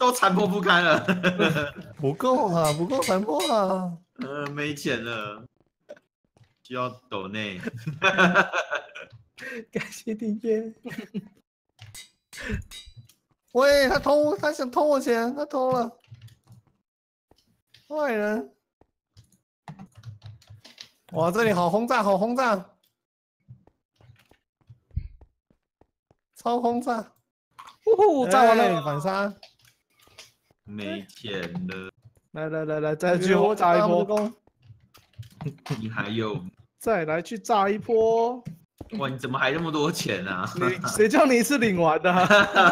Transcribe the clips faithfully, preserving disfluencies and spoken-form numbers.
都残破不堪了。 不够啊，不够残破啊。 呃，没钱了，需要抖内。 感谢订阅。 喂，他偷，他想偷我钱，他偷了。坏人。哇，这里好轰炸，好轰炸，超轰炸！ 呜，炸完了， 哎反杀。 没钱了， 来来来来，再去炸一波， 你还有？ 再来去炸一波。 哇，你怎么还那么多钱啊？ 你谁叫你是领完的、啊？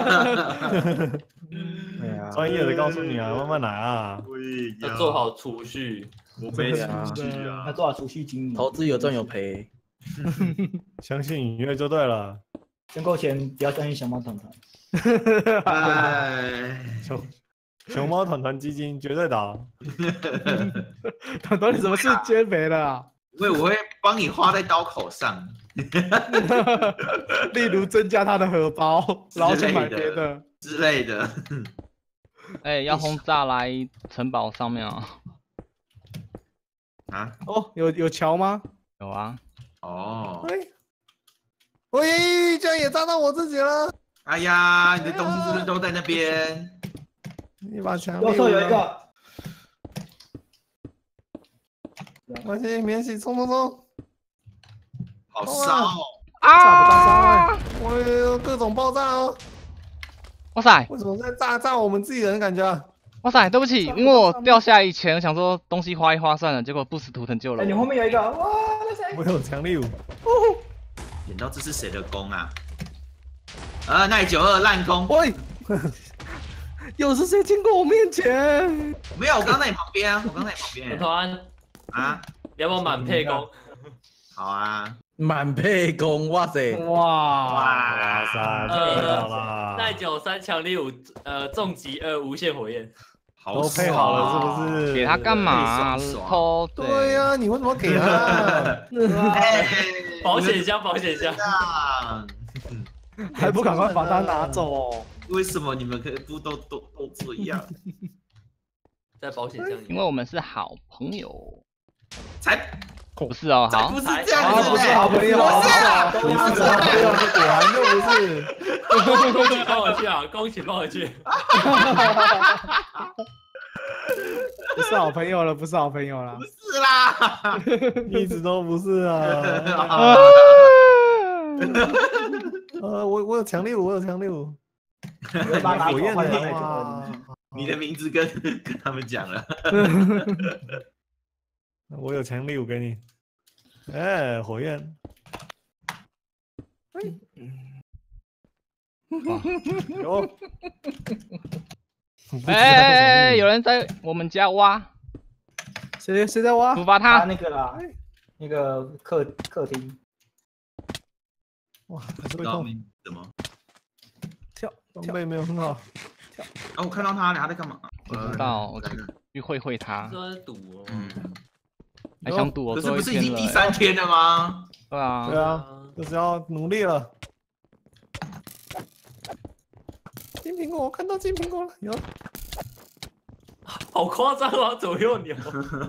哎呀，专业的告诉你啊，慢慢来啊。 要做好储蓄， 我没储蓄啊。 要做好储蓄经营， 投资有赚有赔， 相信音乐就对了。 挣够钱不要相信小猫团团。 哎， 熊熊猫团团基金绝对倒。 团团，你什么事减肥了、啊？ 因为我会帮你花在刀口上。 例如增加他的荷包，然后去买别的之类的。 哎、欸，要轰炸来城堡上面啊！ 啊？ 哦，有有桥吗？ 有啊。 哦。 喂，喂，这样也炸到我自己了。 哎呀，你的东西是不是都在那边？ 一把枪。 右侧有一个。 没关系，免洗，冲冲冲！ 好烧哦！ 炸不到伤害， 我有各种爆炸哦！ 哇塞！ 为什么在炸炸我们自己人的感觉啊？ 哇塞，对不起，因为我掉下以前想说东西花一花算了，结果不死图腾救了我。 哎，你后面有一个，哇，那谁？ 我有强力舞。 点到这是谁的弓啊？啊，奈九二烂弓。 喂，又是谁经过我面前？ 没有，我刚在你旁边啊，我刚在你旁边。 团啊， 你要不要满配弓？ 好啊， 满配弓，哇塞， 哇哇塞，太好了！ 耐久三强力五，呃，重击二无限火焰， 好都配好了是不是？ 给他干嘛？偷？ 对呀，你为什么给他？ 保险箱，保险箱， 还不赶快把它拿走？ 为什么你们可以不都都都这样？ 在保险箱里， 因为我们是好朋友。 才不是哦，好， 不是这样子， 不是好朋友， 不是啊， 不是好朋友，果然就不是。 恭喜帮我去啊！恭喜帮我去。 不是好朋友了，不是好朋友了， 不是啦， 一直都不是啊。呃，我我有强力舞，我有强力舞。火焰的话， 你的名字跟跟他们讲了。 我有强力舞给你。哎，火焰。有。 哎，有人在我们家挖。 谁谁在挖？ 处罚他。 那个啦，那个客客厅。 哇，还是会动。 怎么？ 跳装备没有很好。 跳。 哦，我看到他了，他在干嘛？ 不知道，我去会会他。 说在赌哦。 嗯。 还想赌我？ 可是不是已经第三天了吗？ 对啊。 对啊，就是要努力了。金苹果，我看到金苹果了，有。 好夸张啊！左右扭。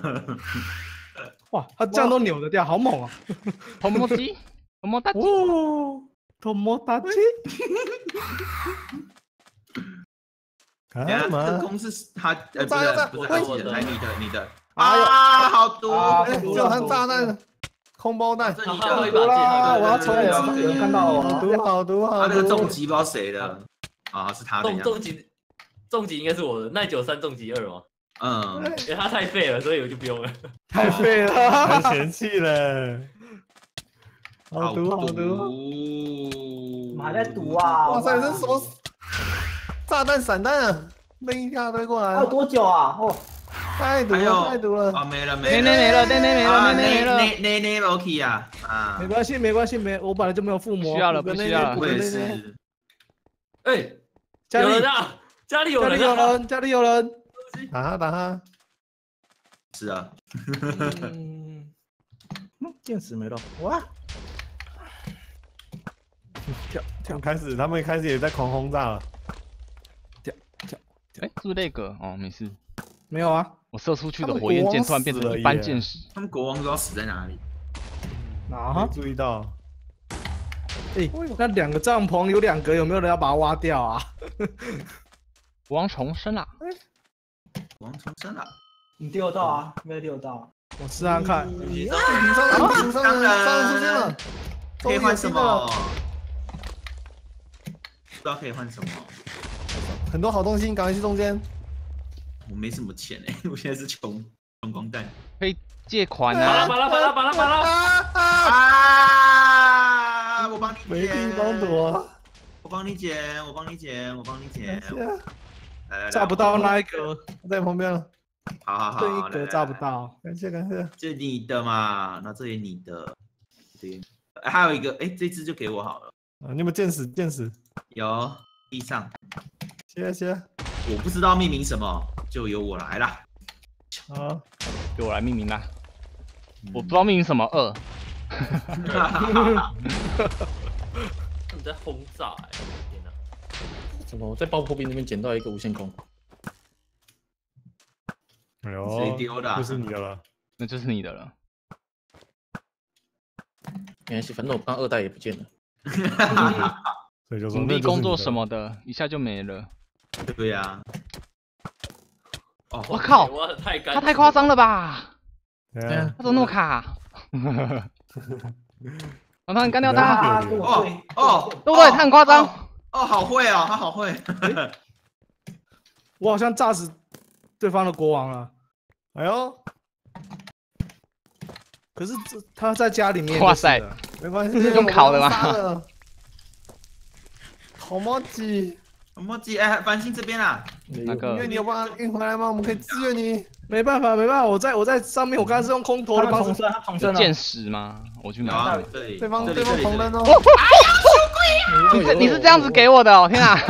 哇，他这样都扭得掉，好猛啊！ 头摸鸡，头摸大鸡。 哦，头摸大鸡。 干嘛？这个弓是他，呃，不是不是他自己的，来你的你的。啊，好毒！ 就含炸弹，空包弹。 这你好毒啦！我要重置。有人看到我， 好毒好毒好毒！ 他那个重击不知道谁的。啊，是他的。 重重击，重击应该是我的，耐久三重击二嘛。 嗯， 因为他太废了，所以我就不用了。 太废了， 太嫌弃了。好毒好毒！ 我们还在赌啊！ 哇塞，这是什么炸弹散弹啊？扔一大堆过来。 还有多久啊？哦， 太毒了太毒了！ 啊，没了没了， 内内没了，内内没了，内内没了。 内内内 OK 啊啊！ 没关系没关系没，我本来就没有附魔。 需要了不需要了？ 我也是。 哎，有人啊！家里有人， 家里有人，家里有人。 打他打他。 是啊。 嗯，电池没了，哇！ 跳跳开始，他们开始也在狂轰炸了。 跳跳哎，是不是那个？哦，没事。 没有啊？ 我射出去的火焰剑突然变成一般箭矢。 他们国王不知道死在哪里。 啊？ 没注意到。 哎，那两个帐篷有两个，有没有人要把它挖掉啊？ 国王重生了。 国王重生了。 你丢到啊？没有丢到。 我试试看。 你上人，上人，上人出现了。 可以换什么？不知道可以换什么。 很多好东西，赶快去中间。 我没什么钱哎，我现在是穷穷光蛋。 可以借款啊！ 巴拉巴拉巴拉巴拉巴拉！ 啊！我帮你没地方躲。 我帮你捡，我帮你捡，我帮你捡。来来来， 炸不到那一格， 在旁边了。 好好好， 这一格炸不到。 感谢感谢。 这你的嘛，那这也你的。对，还有一个，哎，这只就给我好了。 啊，你有没有见识见识？ 有，地上。 谢谢。 我不知道命名什么，就由我来啦。 好， 由我来命名啦。我不知道命名什么二。 他们在轰炸哎！天哪！ 怎么我在爆破兵那边捡到一个无限空？ 哎呦， 谁丢的？ 就是你的了。 那就是你的了。 没关系，反正我刚二代也不见了。 所以就说努力工作什么的，一下就没了。 对呀。哦， 我靠！他太夸张了吧？ 对啊， 他怎么那么卡？王涛，你干掉他！ 哦哦， 对不对？他很夸张。 哦，好会哦，他好会。 我好像炸死对方的国王了。 哎呦！ 可是这他在家里面。 哇塞！ 没关系， 用烤的吗？ 好摸鸡， 好摸鸡！哎，繁星这边啊。 那个？ 因为你有办法运回来吗？我们可以支援你。 没办法，没办法，我在我在上面，我刚才是用空投的方式。 他重生了。 箭矢吗？我去拿。 对， 对方对方同人哦。 你是你是这样子给我的哦！天啊！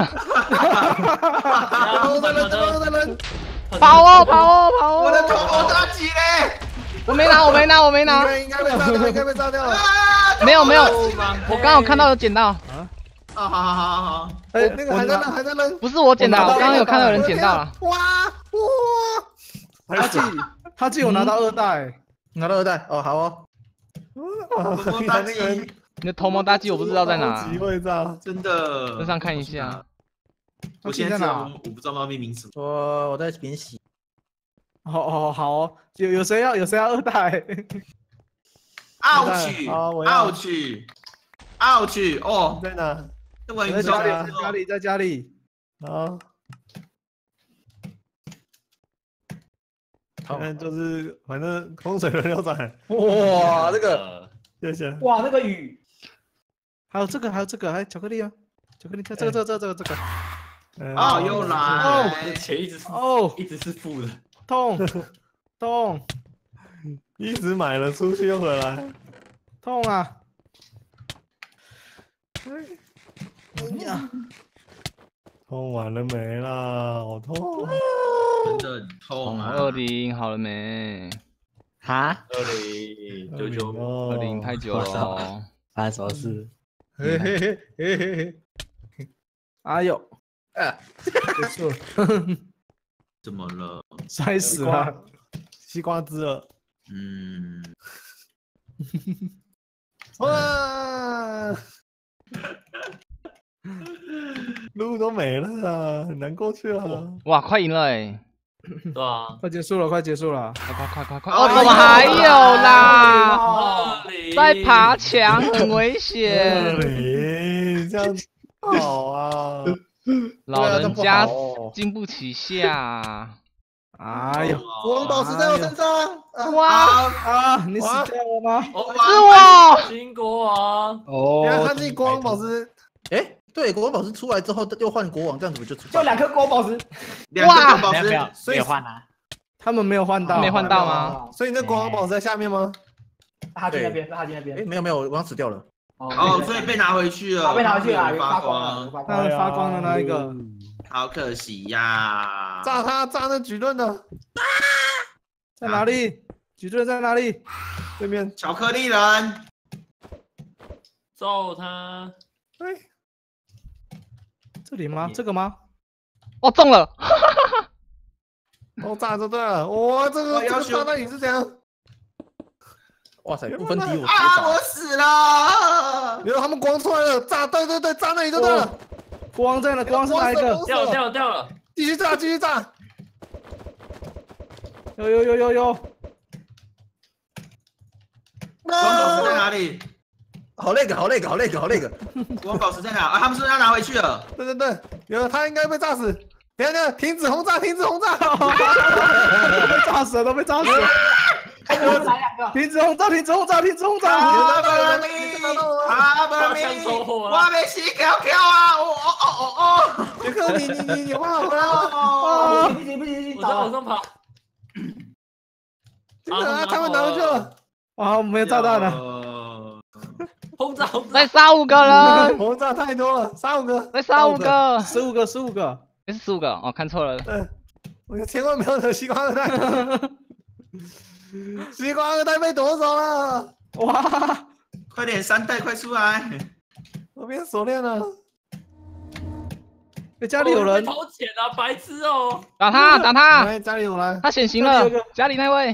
我的人，我的人， 跑哦跑哦跑哦！ 我的头毛大吉嘞！ 我没拿，我没拿，我没拿。 应该被炸掉，应该被炸掉了。 没有没有，我刚好看到有捡到。 啊，好好好好好。 哎，那个还在扔，还在扔。 不是我捡的，我刚刚有看到有人捡到了。 哇哇！ 他自己他自己有拿到二代， 拿到二代哦，好哦。 你看那个人， 你的头毛大鸡我不知道在哪。 机会炸， 真的。 身上看一下。 我现在知道，我不知道要命名什么。 我我在免洗。 哦哦好哦，有有谁要有谁要二代？ 奥去，奥去，奥去哦， 在哪？ 在家里，在家里，在家里。 好。反正就是，反正风水轮流转。 哇，这个， 谢谢。 哇，那个雨， 还有这个，还有这个，还有巧克力啊，巧克力，这个，这个，这个，这个，这个。 哦，又来。 哦，钱一直哦， 一直是负的。 痛，痛， 一直买了出去又回来， 痛啊！哎呀， 痛完了没啦？好痛， 真的很痛啊！ 二零好了没？ 哈？ 二零九九二零太久了， 发生什么事？ 嘿嘿嘿嘿嘿嘿！哎呦， 啊， 结束， 怎么了？ 摔死了， 西瓜汁了。 嗯。 哇！路都没了啊，很难过去了。 哇，快赢了哎！ 对啊， 快结束了，快结束了， 快快快快快！哦，怎么还有啦？在爬墙，很危险。 你这样好啊！ 老人家经不起下。 哎呦， 国王宝石在我身上！ 哇啊！你死掉了吗？ 是我， 新国王。 哦，原来他是国王宝石。 哎，对，国王宝石出来之后又换国王，这样子不就出？ 就两颗国王宝石。 两颗国王宝石， 没有换啊？ 他们没有换到， 没换到吗？ 所以那国王宝石在下面吗？ 哈金那边，哈金那边。 哎，没有没有，我刚死掉了。 哦，所以被拿回去了。 被拿回去了， 发光， 那发光的那一个。 好可惜呀！ 炸他，炸那举盾的， 在哪里？举盾在哪里？ 对面。 巧克力人， 揍他！ 哎，这里吗？这个吗？ 哦，中了！ 哦，炸就对了。哇，这个这个我要求炸弹也是这样。 哇塞，不分敌我直接啊！ 打我死了！ 原来他们光出来了，炸！对对对，炸那里就对了。 光在哪？光是哪一个？ 掉了掉了掉了！ 继续炸，继续炸。 有有有有有！ 光宝石在哪里？ 好那个，好那个，好那个，好那个。 光宝石在哪？啊，他们是不是要拿回去了？ 对对对，有他应该被炸死。等一下等一下，停止轰炸，停止轰炸！ 都被炸死了，都被炸死了！ 还有来两个， 停止轰炸，停止轰炸，停止轰炸！ 阿伯米，阿伯米，我没死跳跳啊！哦哦哦哦！ 杰克，你你你你换好了。 哦， 不行不行不行， 我在往上爬。 杰克啊，他们拿回去了。 啊，我没有炸弹了。 了。 轰炸轰炸！ 再杀五个人， 轰炸太多了，杀五个。 再杀五个， 十五个，十五个。 是十五个哦，看错了。 对，我千万不要惹西瓜二代。西瓜二代被夺走了。 哇！ 快点，三代快出来！ 我变锁链了。 哎，家里有人。 偷钱啊，白痴哦！ 打他，打他！ 来，家里有来。 他显形了，家里那位。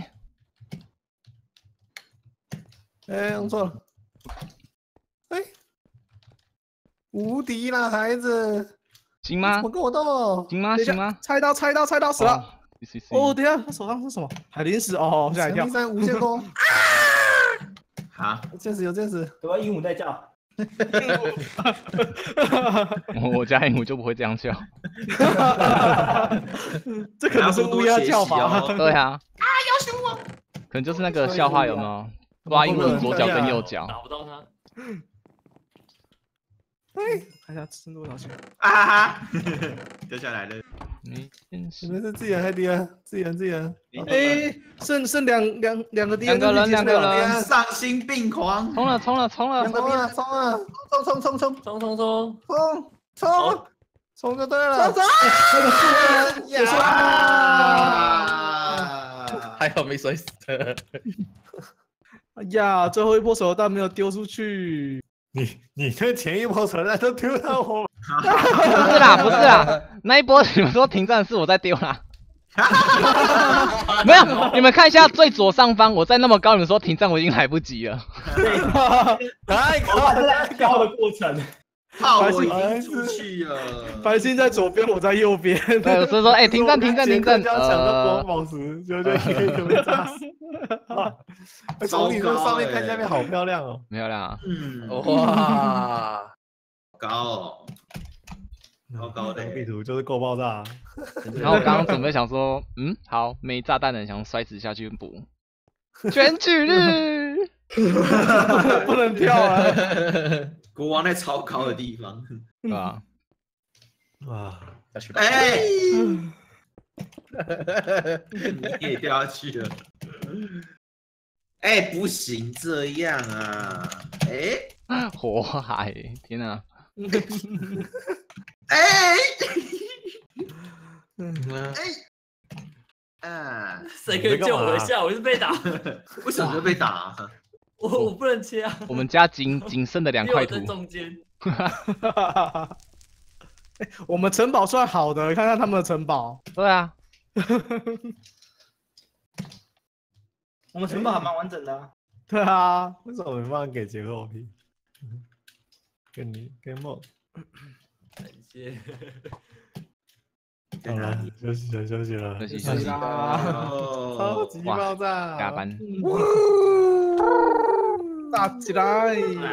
哎，用错了。哎，无敌啦，孩子！ 行吗我？跟我斗。 行吗？行吗？ 猜到，猜到，猜到，死了！ 是是哦，等一下，他手上是什么？海灵石哦，吓一跳第。三无限攻。 好， 有箭矢，有箭矢。 有个鹦鹉在叫。 我家鹦鹉就不会这样叫。 这可能是乌鸦叫法。 对啊。啊！要凶我！可能就是那个笑话有没有？抓鹦鹉的左脚跟右脚。 打不到他。 看一下深度多少钱？ 啊哈哈！掉下来了。 没件事你。们是自己人还是敌人？自己人，自己人。 哎，剩剩两两两个敌人， 两个人，两个人。 丧心病狂！ 冲了，冲了，冲了！ 冲啊，冲啊，冲冲冲冲冲冲冲！ 冲冲冲就对了。冲也是啊！ 还好没摔死。 哎呀，最后一波手榴弹没有丢出去。 你你这前一波手榴弹都丢到我。 不是啦，不是啦，那一波你们说停战是我在丢啦。没有，你们看一下最左上方，我在那么高，你们说停战我已经来不及了。 太我把这在高的过程。 炮我已经出去了。 白星在左边，我在右边。 对，所以说，哎，停战，停战，停战。 要抢到光宝石，就就可以就被炸死。从你这上面看下面好漂亮哦， 漂亮啊！ 嗯， 哇， 高哦，高高的。 地图就是够爆炸。 然后我刚刚准备想说，嗯，好，没炸弹的想摔死下去补。选举日， 不能跳啊！ 国王在超高的地方。 对吧？ 哇， 下去吧。 哎，你也掉下去了。哎，不行这样啊！哎， 火海，天哪！ 哎， 嗯， 哎，啊， 谁可以救我一下？我是被打， 为什么会被打？ 我我不能切啊！ 我们家仅仅剩的两因为块土我在，中间。 我们城堡算好的，看看他们的城堡。 对啊， 我们城堡还蛮完整的啊。 对啊， 为什么没办法给杰克 O P？跟你跟梦。 感谢。 好了，休息了，休息了， 休息休息啦。 哦， 超级爆炸， 加班。 打起来！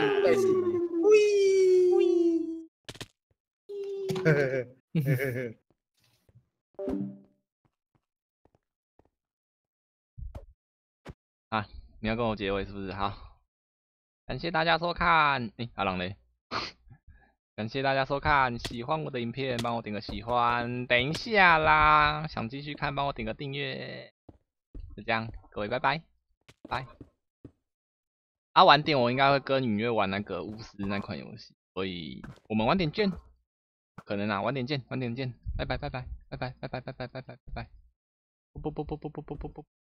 啊，你要跟我结尾是不是？好，感谢大家收看。诶、阿郎嘞，感谢大家收看，喜欢我的影片帮我点个喜欢。等一下啦，想继续看帮我点个订阅。就这样，各位拜拜，拜。啊，晚点我应该会跟允月玩那个巫师那款游戏，所以我们晚点见。可能啊，晚点见，晚点见，拜拜拜拜拜拜拜拜拜拜拜拜拜拜，不不不不不不不不不。